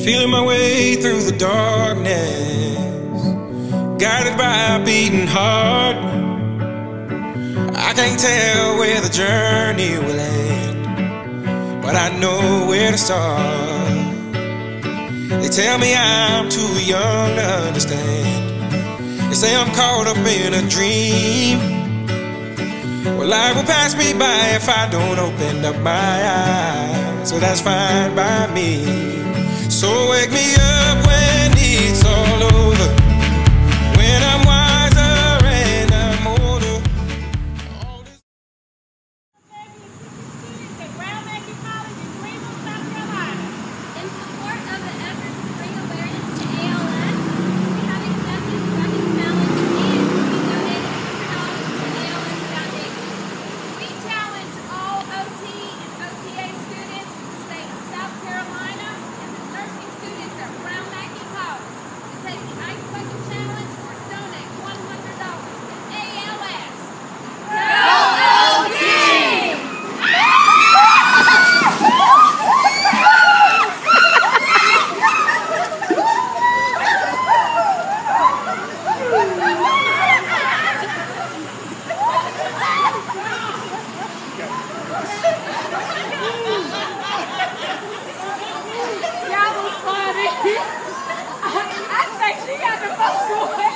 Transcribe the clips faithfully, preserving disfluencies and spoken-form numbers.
Feeling my way through the darkness, guided by a beating heart. I can't tell where the journey will end, but I know where to start. They tell me I'm too young to understand. They say I'm caught up in a dream. Well, life will pass me by if I don't open up my eyes, so that's fine by me. So wake me up when it's all over, when I'm wiser and I'm older. All this Students at Brown Mackie College in Greenville, South Carolina. In support of the efforts to bring awareness to A L S, we have accepted the Running Challenge and we donated one hundred dollars to the A L S Foundation. We challenge all O T and O T A students in the state of South Carolina and the nursing students at Brown Mackie College to take the Ice Bucket Challenge or donate one hundred dollars to A L S. Y'all was funny. I think she got the most one.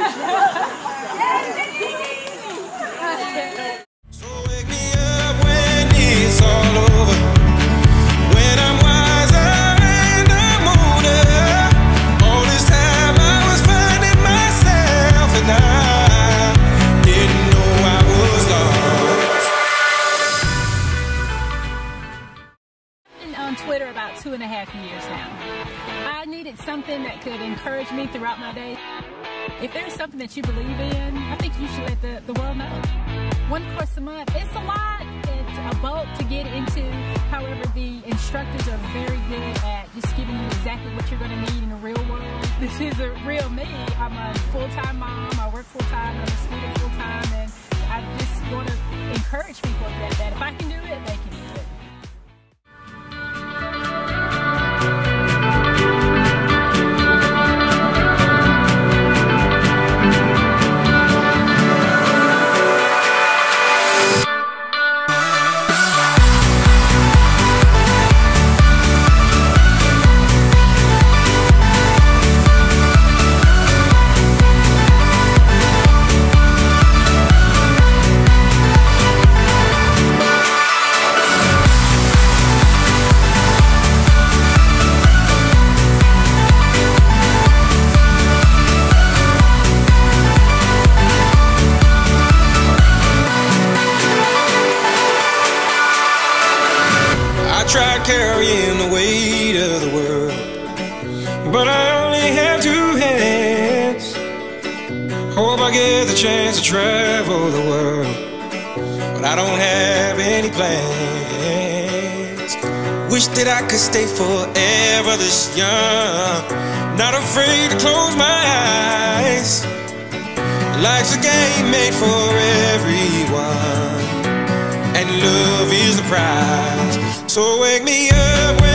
So wake me up when it's all over, when I'm wiser and I'm older. All this time I was finding myself and I didn't know I was lost. Been on Twitter about two and a half years now. I needed something that could encourage me throughout my day. If there's something that you believe in, I think you should let the, the world know. One course a month, it's a lot. It's a bulk to get into. However, the instructors are very good at just giving you exactly what you're going to need in the real world. This is a real me. I'm a full-time mom. I work full-time. I'm a student full-time. And I just want to encourage people that, that if I can do it, they can do it. I tried carrying the weight of the world, but I only have two hands. Hope I get the chance to travel the world, but I don't have any plans. Wish that I could stay forever this young, not afraid to close my eyes. Life's a game made for everyone, and love is the prize. So wake me up when